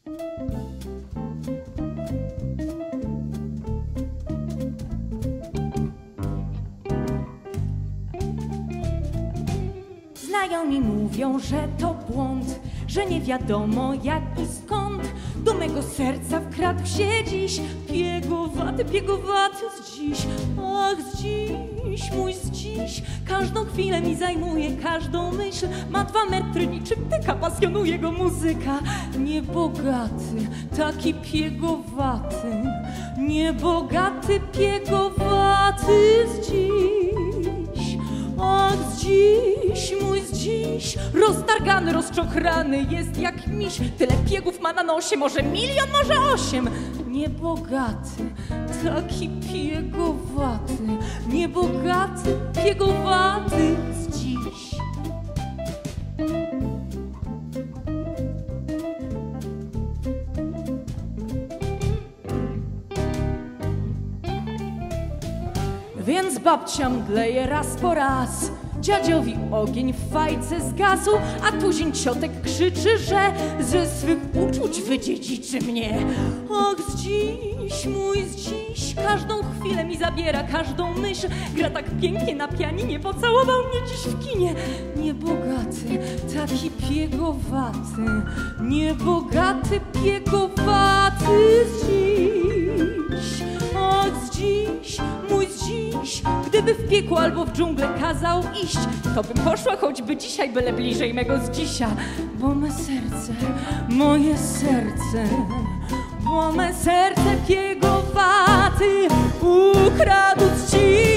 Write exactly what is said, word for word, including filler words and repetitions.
Znajomi mówią, że to błąd, że nie wiadomo jak i skąd do mego serca wkradł się dziś piegowaty, piegowaty z dziś. Ach, z dziś, mój z dziś, każdą chwilę mi zajmuje, każdą myśl. Ma dwa metry, niczym tyka, pasjonuje go muzyka. Niebogaty, taki piegowaty, niebogaty, piegowaty z dziś. Ach, z dziś, mój z dziś, roztargany, rozczochrany jest jak miś. Tyle piegów ma na nosie, może milion, może osiem. Niebogaty, taki piegowaty, niebogaty, piegowaty z dziś. Więc babcia mdleje raz po raz, dziadziowi ogień w fajce zgasł, a tuzin ciotek krzyczy, że ze swych uczuć wydziedziczy mnie. Ach, z dziś, mój z dziś, każdą chwilę mi zabiera, każdą myśl. Gra tak pięknie na pianinie, pocałował mnie dziś w kinie. Niebogaty, taki piegowaty, niebogaty, piegowaty z dziś. Ach, z dziś, mój z dziś, gdyby w piekło albo w dżunglę kazał iść, to bym poszła choćby dzisiaj, byle bliżej mego z dzisia. Bo me serce, moje serce, bo me serce piegowaty ukradł z dziś.